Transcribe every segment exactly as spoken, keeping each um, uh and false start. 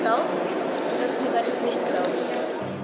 Glaubens und das ist die Seite des Nichtglaubens.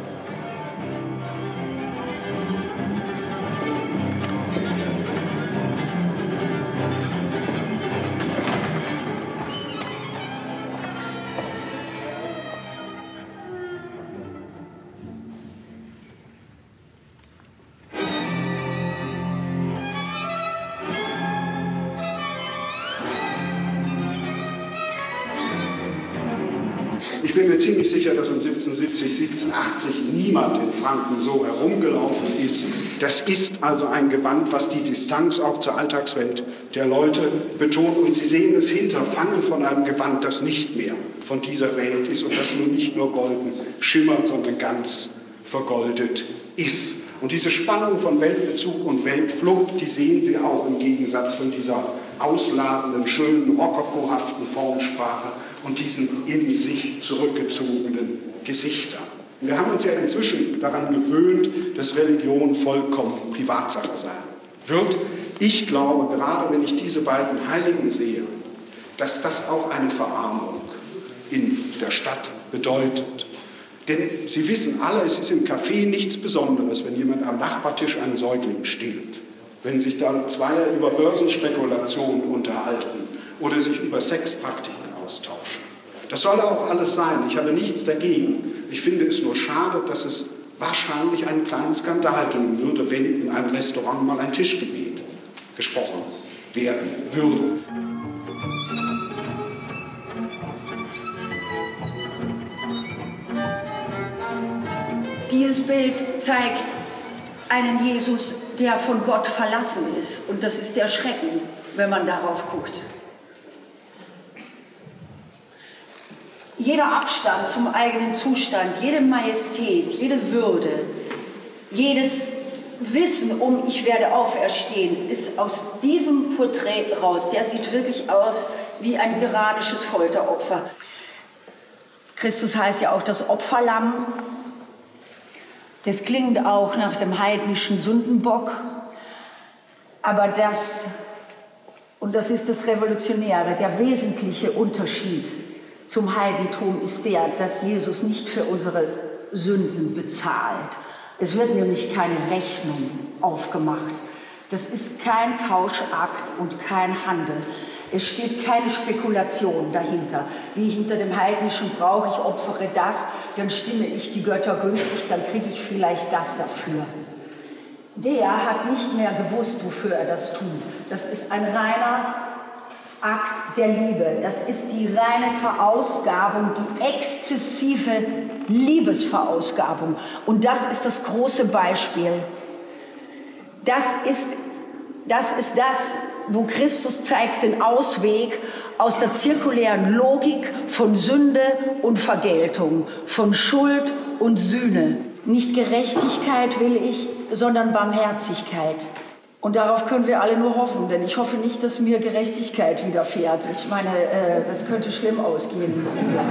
Ich bin mir ziemlich sicher, dass um siebzehnhundertsiebzig, siebzehnhundertachtzig niemand in Franken so herumgelaufen ist. Das ist also ein Gewand, was die Distanz auch zur Alltagswelt der Leute betont. Und Sie sehen es Hinterfangen von einem Gewand, das nicht mehr von dieser Welt ist und das nun nicht nur golden schimmert, sondern ganz vergoldet ist. Und diese Spannung von Weltbezug und Weltflucht, die sehen Sie auch im Gegensatz von dieser ausladenden, schönen, rokokohaften Formsprache und diesen in sich zurückgezogenen Gesichtern. Wir haben uns ja inzwischen daran gewöhnt, dass Religion vollkommen Privatsache sei. Wird, ich glaube, gerade wenn ich diese beiden Heiligen sehe, dass das auch eine Verarmung in der Stadt bedeutet. Denn Sie wissen alle, es ist im Café nichts Besonderes, wenn jemand am Nachbartisch einen Säugling stillt. Wenn sich dann Zweier über Börsenspekulationen unterhalten oder sich über Sexpraktiken austauschen. Das soll auch alles sein. Ich habe nichts dagegen. Ich finde es nur schade, dass es wahrscheinlich einen kleinen Skandal geben würde, wenn in einem Restaurant mal ein Tischgebet gesprochen werden würde. Dieses Bild zeigt einen Jesus, der von Gott verlassen ist. Und das ist der Schrecken, wenn man darauf guckt. Jeder Abstand zum eigenen Zustand, jede Majestät, jede Würde, jedes Wissen um ich werde auferstehen, ist aus diesem Porträt raus. Der sieht wirklich aus wie ein iranisches Folteropfer. Christus heißt ja auch das Opferlamm. Das klingt auch nach dem heidnischen Sündenbock. Aber das, und das ist das Revolutionäre, der wesentliche Unterschied zum Heidentum ist der, dass Jesus nicht für unsere Sünden bezahlt. Es wird nämlich keine Rechnung aufgemacht. Das ist kein Tauschakt und kein Handel. Es steht keine Spekulation dahinter. Wie hinter dem heidnischen Brauch, ich opfere das, dann stimme ich die Götter günstig, dann kriege ich vielleicht das dafür. Der hat nicht mehr gewusst, wofür er das tut. Das ist ein reiner Akt der Liebe. Das ist die reine Verausgabung, die exzessive Liebesverausgabung. Und das ist das große Beispiel. Das ist das, ist das wo Christus zeigt den Ausweg aus der zirkulären Logik von Sünde und Vergeltung, von Schuld und Sühne. Nicht Gerechtigkeit will ich, sondern Barmherzigkeit. Und darauf können wir alle nur hoffen, denn ich hoffe nicht, dass mir Gerechtigkeit widerfährt. Ich meine, äh, das könnte schlimm ausgehen.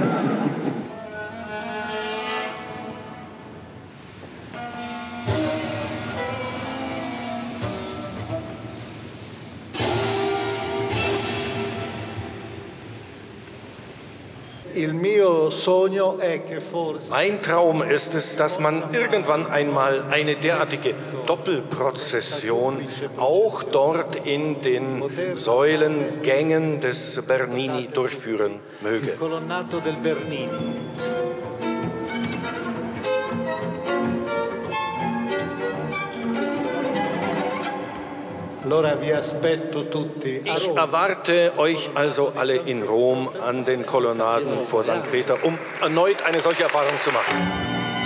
Mein Traum ist es, dass man irgendwann einmal eine derartige Doppelprozession auch dort in den Säulengängen des Bernini durchführen möge. Ich erwarte euch also alle in Rom an den Kolonnaden vor Sankt Peter, um erneut eine solche Erfahrung zu machen.